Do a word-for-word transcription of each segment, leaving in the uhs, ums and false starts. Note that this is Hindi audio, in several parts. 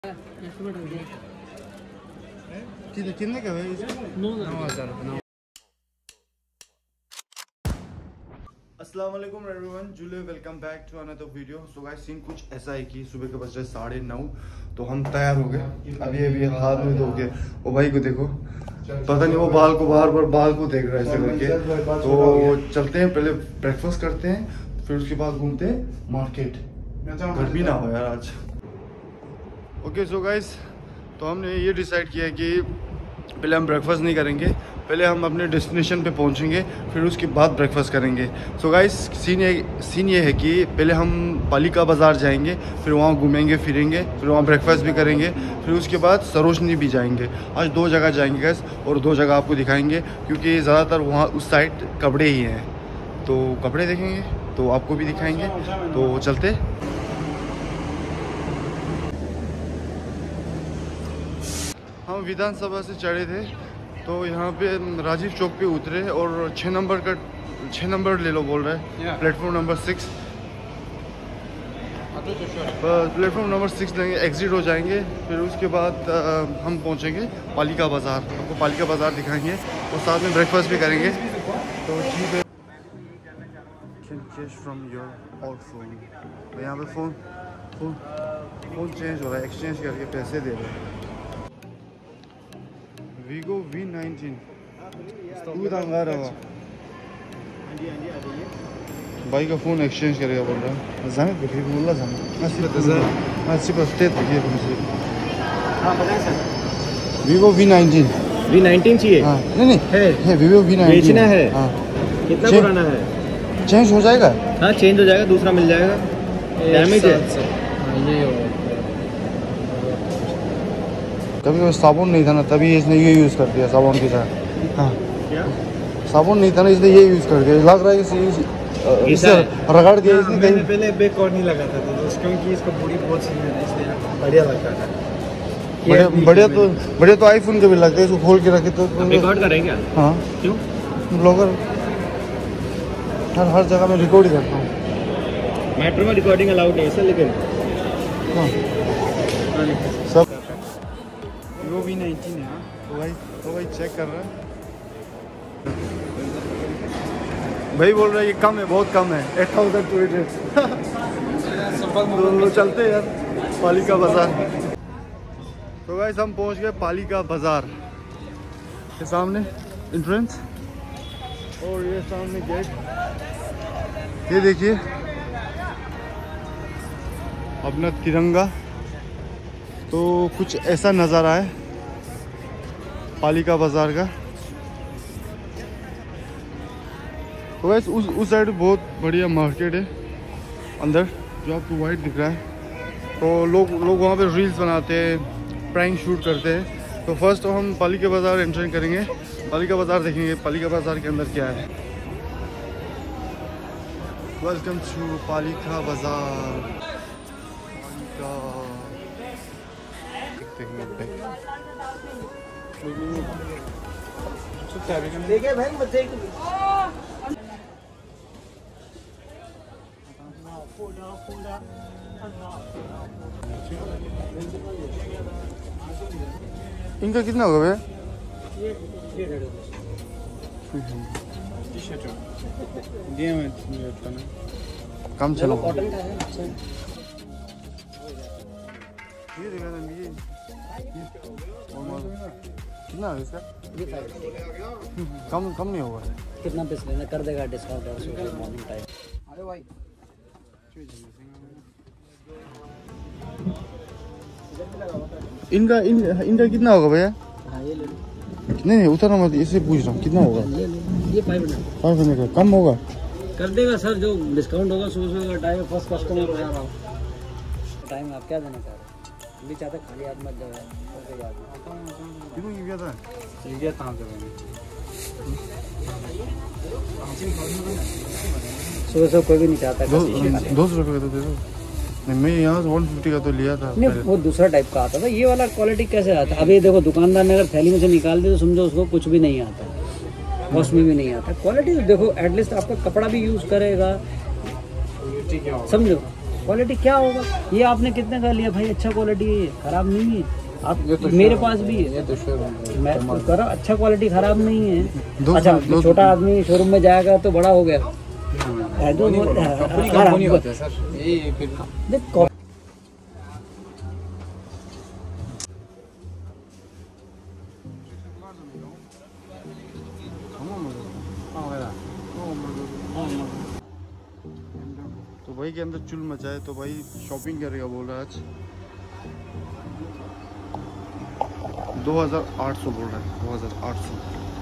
कितने का है इसे? नौ हज़ार। अस्सलाम वालेकुम एवरीवन, जुले welcome back to another video. So guys scene कुछ ऐसा है कि सुबह के बज रहे साढ़े नौ, तो हम तैयार हो गए। अभी अभी हाथ में धो के वो भाई को देखो, पता नहीं वो बाल को बार बार बाल को देख रहा है ऐसे करके। तो चलते हैं, पहले ब्रेकफास्ट करते हैं, फिर उसके बाद घूमते हैं मार्केट। गर्मी ना हो यार आज। ओके सो गाइस, तो हमने ये डिसाइड किया कि पहले हम ब्रेकफास्ट नहीं करेंगे, पहले हम अपने डेस्टिनेशन पे पहुंचेंगे, फिर उसके बाद ब्रेकफास्ट करेंगे। सो so गाइस सीन ये सीन ये है कि पहले हम पालिका बाज़ार जाएंगे, फिर वहाँ घूमेंगे फिरेंगे, फिर वहाँ ब्रेकफास्ट भी करेंगे, फिर उसके बाद सरोजनी भी जाएंगे। आज दो जगह जाएंगे गाइस, और दो जगह आपको दिखाएंगे क्योंकि ज़्यादातर वहाँ उस साइड कपड़े ही हैं, तो कपड़े देखेंगे तो आपको भी दिखाएँगे। तो चलते। हम विधानसभा से चढ़े थे, तो यहाँ पे राजीव चौक पे उतरे और छः नंबर का छः नंबर ले लो बोल रहा है, platform number six. Platform number six लेंगे, एग्जिट हो जाएंगे, फिर उसके बाद आ, हम पहुँचेंगे पालिका बाज़ार। आपको पालिका बाज़ार दिखाएंगे और साथ में ब्रेकफास्ट भी करेंगे। तो ठीक है। फ्रॉम योर आउट फोन, तो यहाँ पे फ़ोन फ़ोन फ़ोन चेंज हो रहा है, एक्सचेंज करके पैसे दे रहे हैं। वीगो वी नाइनटीन तू दंगा रहा भाई का फ़ोन एक्सचेंज करेगा बोल रहा है। जाने पे फिर बोला जाने अस्सी परसेंट देखिए मुझे। हाँ बताएं sir, Vivo V nineteen V nineteen चाहिए। हाँ नहीं नहीं है, है वीवो वी नाइनटीन बेचना है। हाँ कितना पुराना है? चेंज हो जाएगा। हाँ चेंज हो जाएगा, दूसरा मिल जाएगा। डैमेज है ये। कभी कभी साबुन नहीं था ना, तभी इसने ये यूज़ कर दिया साबुन के साथ। हाँ क्या साबुन नहीं था ना, इसने ये यूज़ कर दिया। लग रहा है इसे इससे रगड़ दिया इसने। मैंने पहले बेक और नहीं लगाता था तो क्योंकि इसका बॉडी बहुत सही है, इसलिए बढ़िया लगता था। बढ़िया बढ़िया तो बढ़िया तो आईफोन के भी लगते हैं, इसको खोल के रखे तो रिकॉर्ड करेंगे। हाँ क्यों, ब्लॉगर हर हर जगह में रिकॉर्ड ही करता हूँ। मेट्रो में रिकॉर्डिंग अलाउड नहीं है सर, लेकिन हाँ सब वो भी नाइनटीन है। हाँ तो भाई तो भाई चेक कर रहा है, भाई बोल रहा है ये कम है, बहुत कम है, एट थाउजेंड टू हंड्रेड। तो चलते यार पालिका बाज़ार। तो गाइस हम पहुंच गए पालिका बाज़ार के सामने एंट्रेंस, और ये सामने गेट। ये देखिए अपना तिरंगा, तो कुछ ऐसा नज़ारा है पालिका बाज़ार का। तो वैसे उस उस साइड बहुत बढ़िया मार्केट है अंदर, जो आपको वाइट दिख रहा है। तो लोग लोग वहाँ पे रील्स बनाते हैं, प्रैंक शूट करते हैं। तो फर्स्ट तो हम पालिका बाज़ार एंटर करेंगे, पालिका बाज़ार देखेंगे पालिका बाज़ार के अंदर क्या है। वेलकम टू पालिका बाज़ार। देखिए भाई बच्चे इनका कितना होगा भैया? कम चलो ये देखा था ये कितना है इसका? कम कम नहीं होगा। कितना पीस लेना कर देगा डिस्काउंट मॉर्निंग टाइम। अरे भाई इनका इन, इनका कितना होगा भैया? हाँ ये ले लो। नहीं नहीं उतना मत, इससे पूछ रहा हूँ कितना होगा? ये ये फाइव हंड्रेड फाइव हंड्रेड का कम होगा? कर देगा सर, जो डिस्काउंट होगा सुबह सुबह टाइम फर्स्ट कस्टमर हो जाएगा। टाइम आप क्या देना चाह रहे हैं? भी चाहते खाली हाथ मत जाए। क्यों ये क्या था? ये क्या कहाँ से बने? सुबह सुबह कोई भी नहीं चाहता। दो सौ रुपये का तो दे दो। नहीं मैं यहाँ से वन फिफ्टी का तो लिया था। नहीं वो दूसरा टाइप का आता था, ये वाला क्वालिटी कैसे आता? अभी देखो दुकानदार ने अगर थैली में से निकाल दे तो समझो उसको कुछ भी नहीं आता, कॉस्ट में भी नहीं आता। क्वालिटी तो देखो, एटलीस्ट आपका कपड़ा भी यूज़ करेगा, समझो। क्वालिटी क्या होगा? ये आपने कितने का लिया भाई? अच्छा क्वालिटी है, खराब नहीं है। आप तो मेरे पास भी है, ये तो शोरूम मैं तो करो, अच्छा क्वालिटी खराब नहीं है। अच्छा तो छोटा आदमी शोरूम में जाएगा तो बड़ा हो गया है तो कंपनी होता है सर। ये फिर देख तो भाई के अंदर चुल मचा है, तो भाई शॉपिंग करेगा बोल रहा है आज दो हज़ार आठ सौ बोल रहा है, दो हज़ार आठ सौ।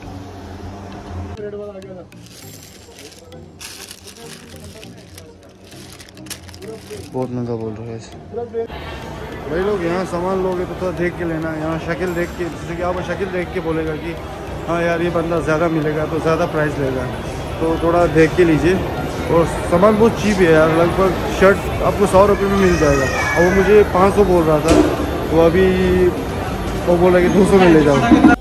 बहुत महंगा बोल रहा है ऐसे। भाई लोग यहाँ सामान लोगे तो थोड़ा देख के लेना, यहाँ शक्ल देख के, जैसे कि आपको शक्ल देख के बोलेगा कि हाँ यार ये बंदा ज़्यादा मिलेगा तो ज़्यादा प्राइस लेगा, तो थोड़ा देख के लीजिए। और सामान बहुत चीप है यार, लगभग शर्ट आपको सौ रुपये में मिल जाएगा। और वो मुझे पाँच सौ बोल रहा था, वो अभी वो बोल रहा है कि दो सौ में ले जाओ।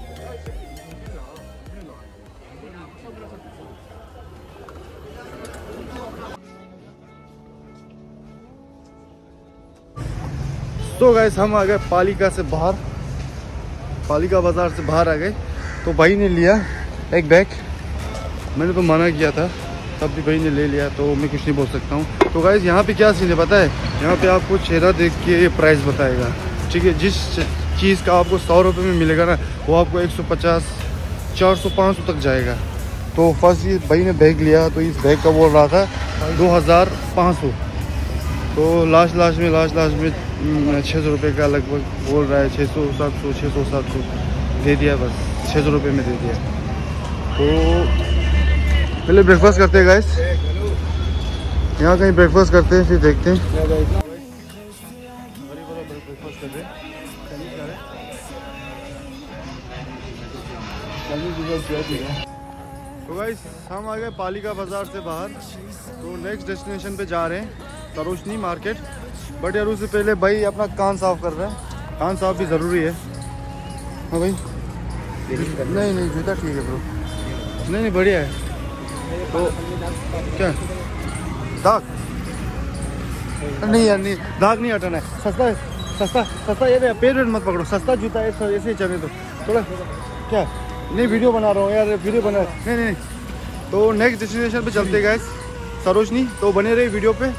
तो गाइस हम आ गए पालिका से बाहर, पालिका बाजार से बाहर आ गए। तो भाई ने लिया एक बैग, मैंने तो मना किया था तब भी भाई ने ले लिया, तो मैं कुछ नहीं बोल सकता हूँ। तो गाइस यहाँ पे क्या सीन है पता है, यहाँ पे आपको चेहरा देख के ये प्राइस बताएगा, ठीक है। जिस चीज़ का आपको सौ रुपये में मिलेगा ना, वो आपको एक सौ पचास, चार सौ, पाँच सौ तक जाएगा। तो फर्स्ट ये भाई ने बैग लिया, तो इस बैग का बोल रहा था दो हज़ार पाँच सौ। तो लास्ट लास्ट में लास्ट लास्ट में छः सौ रुपये का लगभग बोल रहा है, छः सौ सात सौ छः सौ सात सौ दे दिया, बस छः सौ रुपये में दे दिया। तो पहले ब्रेकफास्ट करते हैं गाइस, यहाँ कहीं ब्रेकफास्ट करते हैं फिर देखते हैं। तो गाइस हम आ गए पालिका बाजार से बाहर, तो नेक्स्ट डेस्टिनेशन पे जा रहे हैं, सरोजनी मार्केट। बट यार उससे पहले भाई अपना कान साफ कर रहा है, कान साफ भी ज़रूरी है। हाँ भाई नहीं नहीं जूता ठीक है ब्रो, नहीं नहीं बढ़िया है। तो क्या दाग नहीं यार, नहीं दाग नहीं हटाना है, सस्ता है, सस्ता सस्ता ये पेड़ वेट मत पकड़ो, सस्ता जूता है ऐसे ही चले। तो थोड़ा क्या नहीं वीडियो बना रहा हूँ यार, वीडियो बना नहीं नहीं। तो नेक्स्ट डेस्टिनेशन पे चलते गाइस, सरोजनी। तो बने रहे वीडियो पे।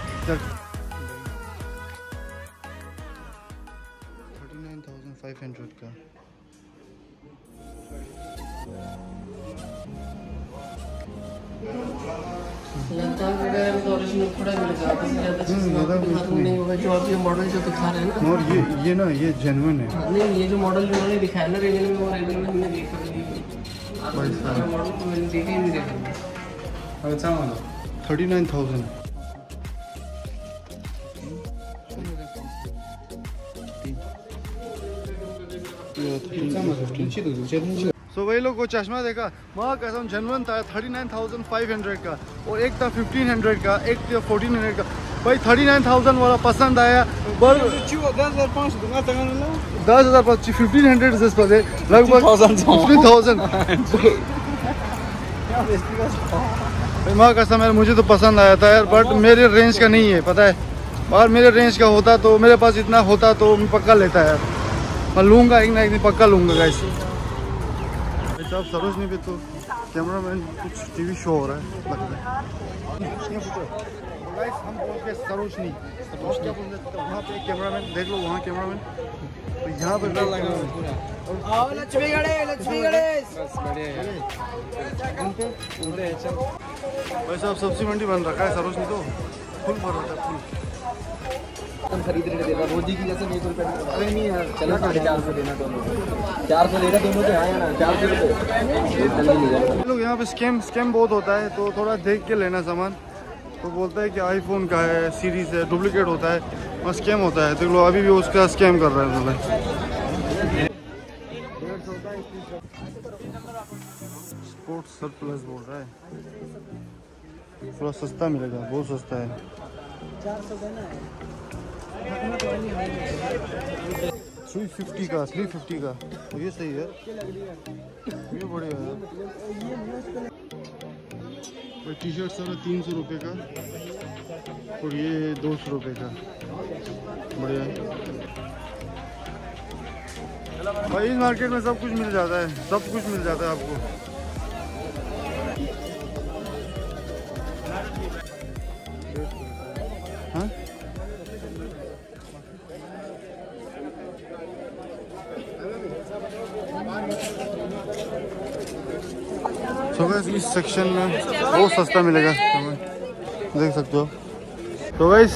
Thirty nine thousand five hundred का जो आप ये मॉडल जो दिखा रहे हैं ना, और ये ये ना ये जेन्युइन है। नहीं ये जो मॉडल जो उन्होंने दिखाया ना रियल में, वो रियल में हमने देखा नहीं मॉडल, तो मैंने देखा ही नहीं देखा। अच्छा model thirty nine thousand. So वही लोग को चश्मा देखा, वहाँ कसम जेन्युइन था, thirty nine thousand five hundred का, और एक था फिफ्टीन हंड्रेड का, एक था फोर्टीन हंड्रेड का। भाई थर्टी नाइन थाउजेंड वाला पसंद आया, पर दस हज़ार पाँच दस हज़ार पाँच फिफ्टीन हंड्रेड से लगभग फिफ्टीन थाउजेंड। माँ कसम यार मुझे तो पसंद आया था यार, बट मेरे रेंज का नहीं है पता है। और मेरे रेंज का होता तो, मेरे पास इतना होता तो मैं पक्का लेता यार, मैं लूँगा एक ना एक दिन पक्का लूँगा गाइस। साहब सरोजनी पे तो कैमरामैन कुछ टीवी शो हो रहा है लगता है। गाइस हम पहुंच गए सरोजनी, क्या बोलते हैं वहाँ पे कैमरामैन देख लो, वहाँ कैमरामैन, तो यहाँ पे लक्ष्मी गणेश लक्ष्मी गणेश भाई साहब सब्जी मंडी बन रखा है सरोजनी, तो फुल भर रखा है फुल। खरीद रहे देगा मोदी की जैसे नहीं रुपये, अरे नहीं यार चलो साढ़े चार सौ देना, दोनों चार सौ लेना दोनों के आया ना, चार सौ रुपये। लोग यहाँ पे स्कैम स्कैम बहुत होता है, तो थोड़ा देख के लेना सामान। तो बोलता है कि आईफोन का है, सीरीज है, डुप्लीकेट होता है, वहाँ स्कैम होता है। तो लोग अभी भी उसका स्कैम कर रहे हैं बोले। स्पोर्ट्स सरप्लस बोल रहा है, थोड़ा सस्ता मिलेगा, बहुत सस्ता है। थ्री फिफ्टी का, थ्री फिफ्टी का, तो ये सही है, ये बढ़िया है। टी शर्ट सर तीन सौ रुपये का, और ये है दो सौ रुपये का, बढ़िया है भाई। इस मार्केट में सब कुछ मिल जाता है, सब कुछ मिल जाता है आपको। हाँ तो गाइस इस सेक्शन में बहुत सस्ता मिलेगा, देख सकते हो। तो गाइस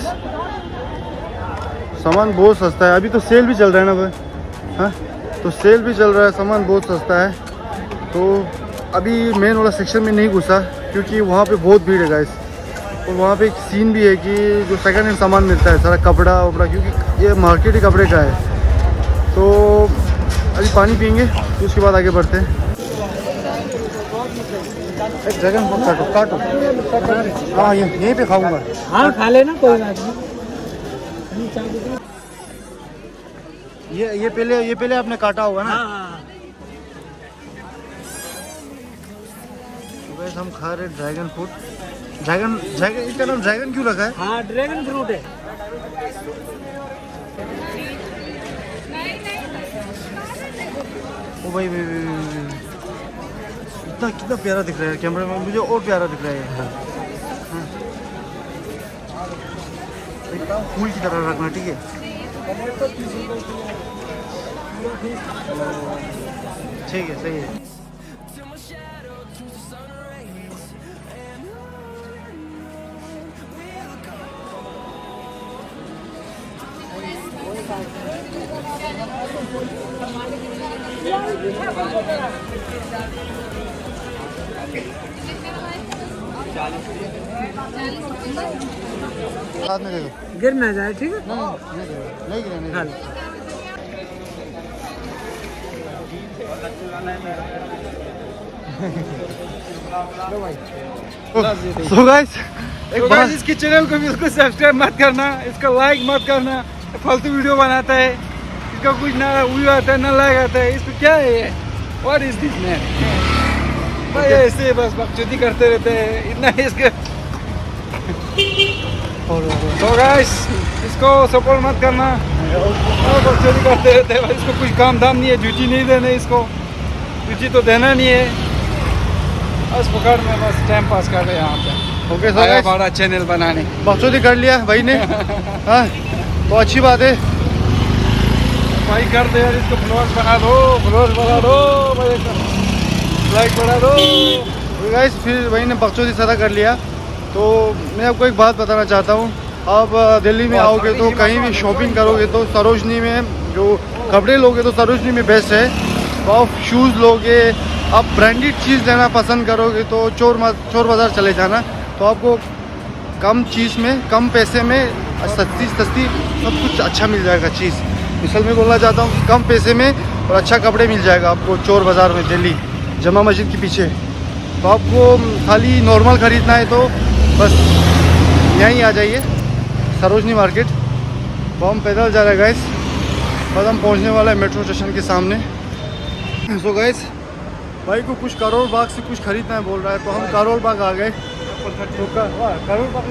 सामान बहुत सस्ता है, अभी तो सेल भी चल रहा है ना भाई। हाँ तो सेल भी चल रहा है, सामान बहुत सस्ता है। तो अभी मेन वाला सेक्शन में नहीं घुसा क्योंकि वहाँ पे बहुत भीड़ है गाइस। और वहाँ पे एक सीन भी है कि जो सेकंड हैंड सामान मिलता है सारा कपड़ा वपड़ा, क्योंकि ये मार्केट ही कपड़े का है। तो अभी पानी पियेंगे तो उसके बाद आगे बढ़ते हैं। एक ड्रैगन फ्रूट काटो काटो। हाँ ये यहीं पे खाऊंगा। हाँ खा लेना, कोई बात नहीं। ये ये पहले ये पहले आपने काटा होगा ना। हाँ। तो वैसे हम खा रहे ड्रैगन फ्रूट। ड्रैगन ड्रैगन इसका नाम ड्रैगन क्यों रखा है? हाँ ड्रैगन फ्रूट है। ओ भाई भाई भाई इतना कितना प्यारा दिख रहा है कैमरे में, मुझे और प्यारा दिख रहा है। हाँ। फूल की तरह रखना, ठीक है। ठीक है सही है। हाथ में देखो गिर ना जाए, ठीक है। नहीं गिरा नहीं गिरा। सो गाइस एक बार इसके चैनल को बिल्कुल सब्सक्राइब मत करना, इसका लाइक मत करना, फालतू वीडियो बनाता है, इसका कुछ ना व्यू आता है ना लाइक आता है। इसको क्या है, व्हाट इज दिस मैन? भाई ऐसे बस बकचोदी करते रहते हैं, इतना इसके। तो गाइस इसको सपोर्ट मत करना, बकचोदी करते रहते हैं। इसको कुछ काम धाम नहीं है, ड्यूटी नहीं देने, इसको ड्यूटी तो देना नहीं है। बस पकड़ में बस टाइम पास कर रहे यहाँ पे। ओके सो गाइस बड़ा चैनल बनाने बकचोदी कर लिया भाई ने। हाँ तो अच्छी बात है भाई, कर दे यार, इसको ब्लॉग बना दो, ब्लॉग बना दो भाई, लाइक बढ़ा दो। तो गाइस फिर वही ने बकचोदी सारा कर लिया। तो मैं आपको एक बात बताना चाहता हूँ, आप दिल्ली में आओगे तो कहीं भी शॉपिंग करोगे तो सरोजनी में जो कपड़े लोगे तो सरोजनी में बेस्ट है। तो आप शूज़ लोगे, आप ब्रांडेड चीज़ लेना पसंद करोगे तो चोर चोर बाज़ार चले जाना। तो आपको कम चीज़ में कम पैसे में सस्ती सस्ती सब कुछ अच्छा मिल जाएगा चीज़। मिसल में बोलना चाहता हूँ कि कम पैसे में और अच्छा कपड़े मिल जाएगा आपको चोर बाज़ार में, दिल्ली जमा मस्जिद के पीछे। तो आपको खाली नॉर्मल ख़रीदना है तो बस यहीं आ जाइए सरोजनी मार्केट। तो हम पैदल जा रहे हैं गाइस, बस हम पहुंचने वाला है मेट्रो स्टेशन के सामने। सो गाइस भाई को कुछ करोड़ बाग से कुछ खरीदना है बोल रहा है, तो हम करोड़ बाग आ गए। तो करोड़ बाग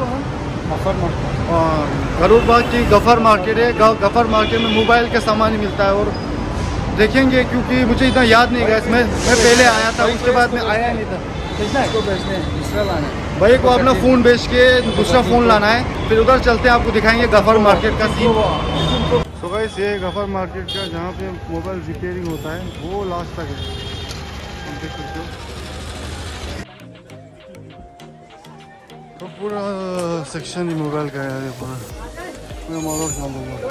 करोड़ बाग की गफ़र मार्केट है। गफ़र मार्केट में मोबाइल का सामान ही मिलता है। और देखेंगे क्योंकि मुझे इतना याद नहीं गया, मैं मैं पहले आया था, उसके बाद में आया नहीं था। दूसरा लाना है भाई को, अपना फ़ोन बेच के दूसरा फ़ोन लाना है। फिर उधर चलते हैं, आपको दिखाएंगे गफ़र मार्केट का सीन। तो गाइस ये गफ़र मार्केट का जहाँ पे मोबाइल रिपेयरिंग होता है वो लास्ट तक है, हम देख सकते हो। तो पूरा सेक्शन ही मोबाइल का है, पूरा पूरा मॉडल काम होगा।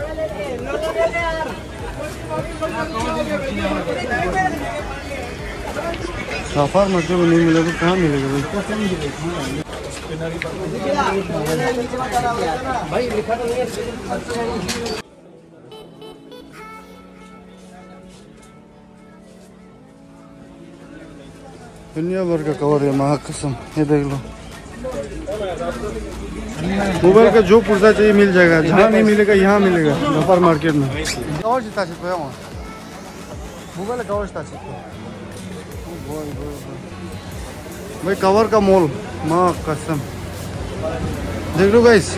गफ़र मार्केट में नहीं मिलेगा तो कहाँ मिलेगा भाई? दुनिया भर का कवर है, माँ कसम। ये देख लो, मोबाइल का जो पुर्जा चाहिए मिल जाएगा, जहाँ नहीं मिलेगा यहाँ मिलेगा गफ़र मार्केट में। कवर जिता सकते हो मोबाइल कवर जिता सकते हो भाई, कवर का मॉल माँ कसम। देख लो गाइस,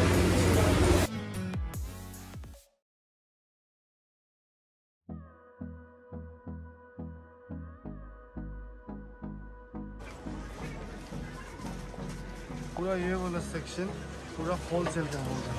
पूरा ये वाला सेक्शन पूरा होलसेल का होगा।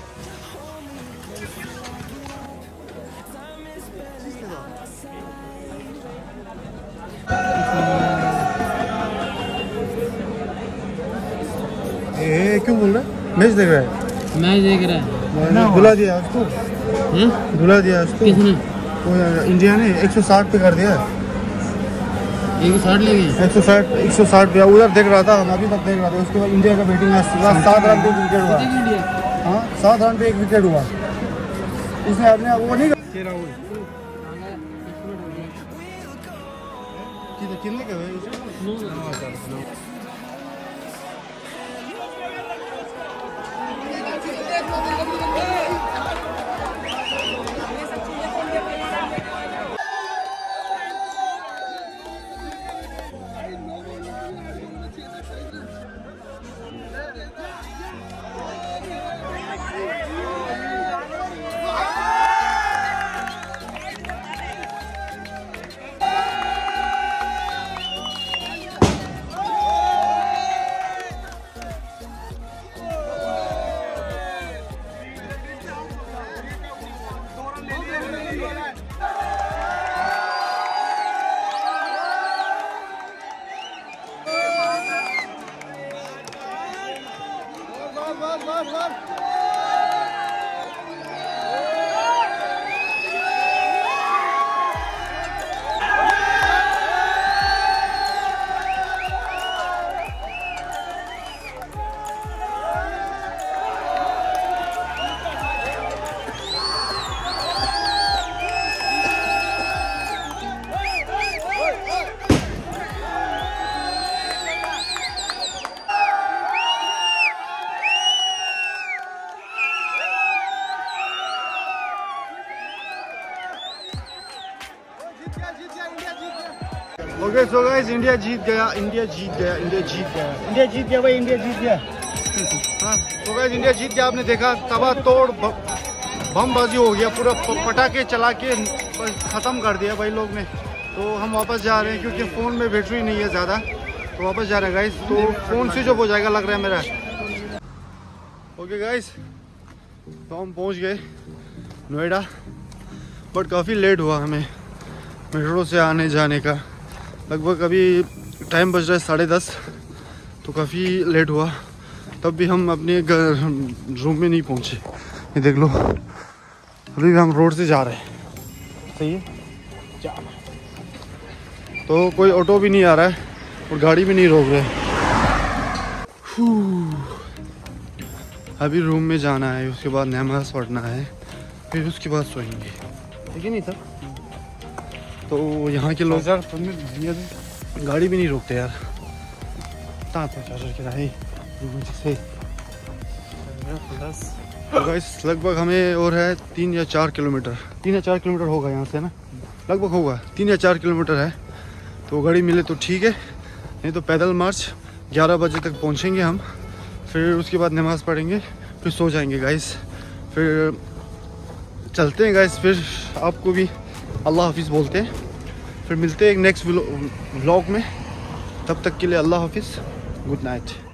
ये क्यों बोल रहा है? मैच देख रहा है? मैच देख रहा है। बुला दिया उसको, बुला दिया उसको। किसने? इंडिया ने एक सौ साठ पे कर दिया। एक सौ साठ ले गए। एक सौ साठ एक सौ साठ पे उधर देख रहा था, हम अभी तक देख रहा था। उसके बाद इंडिया का बैटिंग आज सात रन पे विकेट हुआ। हाँ, सात रन पे एक विकेट हुआ। इसने अपने वो नहीं कितने के हुए? ओके सो गाइस, इंडिया जीत गया, इंडिया जीत गया, इंडिया जीत गया, इंडिया जीत गया भाई, इंडिया जीत गया। हाँ तो गाइस, इंडिया जीत गया। आपने देखा तबा तोड़ बमबाजी हो गया, पूरा पटाखे चला के ख़त्म कर दिया भाई लोग ने। तो हम वापस जा रहे हैं क्योंकि फ़ोन में बैटरी नहीं है ज़्यादा, तो वापस जा रहे हैं गाइस। तो फ़ोन स्विच ऑफ हो जाएगा लग रहा है मेरा। ओके गाइस, तो हम पहुँच गए नोएडा, बट काफ़ी लेट हुआ हमें मेट्रो से आने जाने का। लगभग अभी टाइम बज रहा है साढ़े दस, तो काफ़ी लेट हुआ। तब भी हम अपने घर रूम में नहीं पहुँचे। ये देख लो, अभी हम रोड से जा रहे हैं। सही है, तो कोई ऑटो भी नहीं आ रहा है और गाड़ी भी नहीं रोक रहे। अभी रूम में जाना है, उसके बाद नमाज़ पढ़ना है, फिर उसके बाद सोएंगे, ठीक है नहीं सर? तो यहाँ के लोग गाड़ी भी नहीं रोकते यार। तो गाइस, लगभग हमें और है तीन या चार किलोमीटर तीन या चार किलोमीटर होगा यहाँ से ना, लगभग होगा तीन या चार किलोमीटर है। तो गाड़ी मिले तो ठीक है, नहीं तो पैदल मार्च ग्यारह बजे तक पहुँचेंगे हम। फिर उसके बाद नमाज़ पढ़ेंगे, फिर सो जाएंगे गाइस। फिर चलते हैं गाइस, फिर आपको भी अल्लाह हाफिज़ बोलते हैं। फिर मिलते हैं एक नेक्स्ट व्लॉग में, तब तक के लिए अल्लाह हाफिज़, गुड नाइट।